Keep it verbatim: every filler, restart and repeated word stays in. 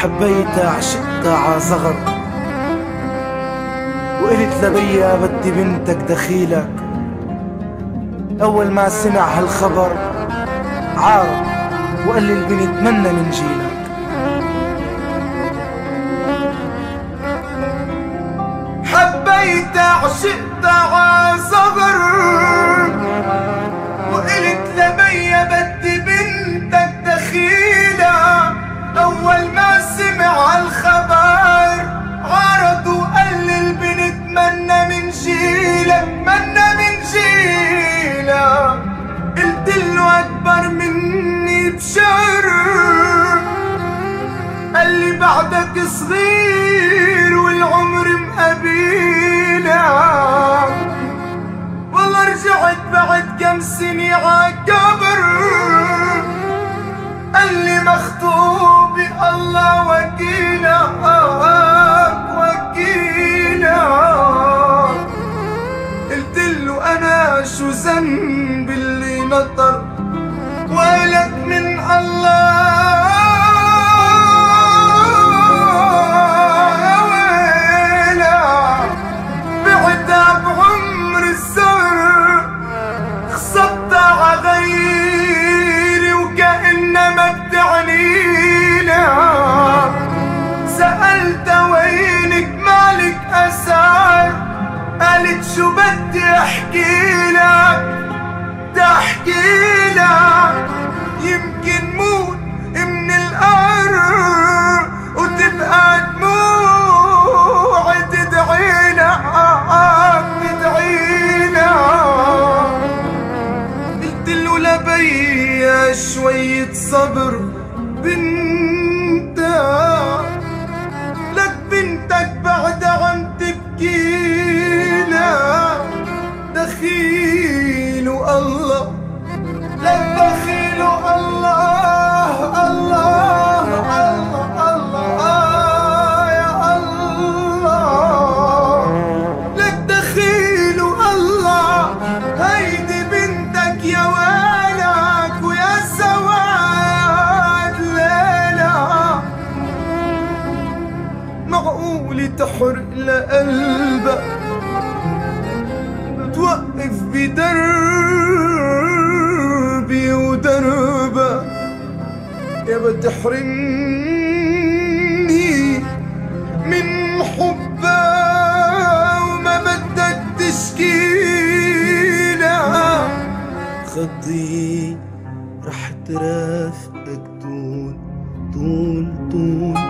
حبيتها عشقتها عصغر، وقلت لبيا بدي بنتك دخيلك. أول ما سمع هالخبر عارض وقال لي البنت منا من جيلك. حبيتها عشقتها عصغر، وقلت لبيا بدي بنتك دخيلة. أول ما سمع الخبر عرض وقال لي البنت منا من جيلك، منا من جيلك. قلتله أكبر مني بشهر، قال لي بعدك صغير والعمر مقابيلك. والله رجعت بعد كم سنة عالقبر، قال لي مخطوبي الله وكيلك وكيلك. قلتله أنا شو ذنبي اللي نطر ولك من الله. سألت وينك مالك أسار، قالت شو بدي أحكي لك، بدي أحكي لك. يمكن موت من القهر وتبقى دموعي تدعي لك تدعي لك. قلتله لبيا شوية صبر، بنتك لك بنتك بعد عم تبكي لك. دخيل الله لك دخيل الله الله الله الله يا الله. لك دخيل الله هيدي بنتك يا ولك ويا سواد ليلة. معقول تحرق لقلبك توقف بدربي ودربك، يا بتحرمني من حبها وما بدك تشكيلها. خطي رح ترافقك طول طول طول